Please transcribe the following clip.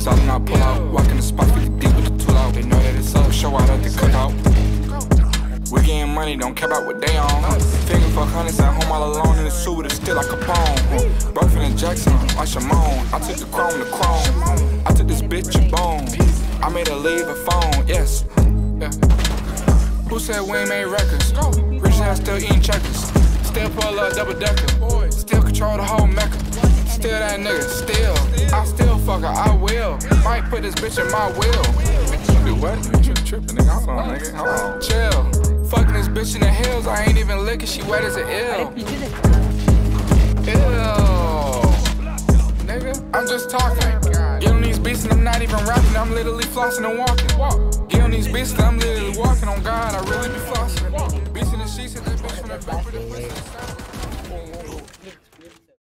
That's all I pull out. Walking the spot 50 deep with the tool out. They know that it's up, show out at the cookout. We getting money, don't care about what they on. Finger fuck hundreds at home all alone in the suit with a still like Capone. Buffin and Jackson, like Shimon. I took the chrome to chrome. I took this bitch a bone. I made her leave her phone, yes. Yeah. Who said we ain't made records? Rich ass still eating checkers. Still pull up double decker. Still control the whole mecca. Still that nigga, still. I still fuck her, I will. Might put this bitch in my will. Do what? You tripping, nigga? Hold on, nigga. Hold on. Chill. Fucking this bitch in the hills, I ain't even licking, she wet as an ill. Ew. Nigga, I'm just talking. Get on these beats and I'm not even rapping, I'm literally flossing and walking. Get on these beats and I'm literally walking, on God, I really be flossing. Beats in the sheets, hit that bitch from the back.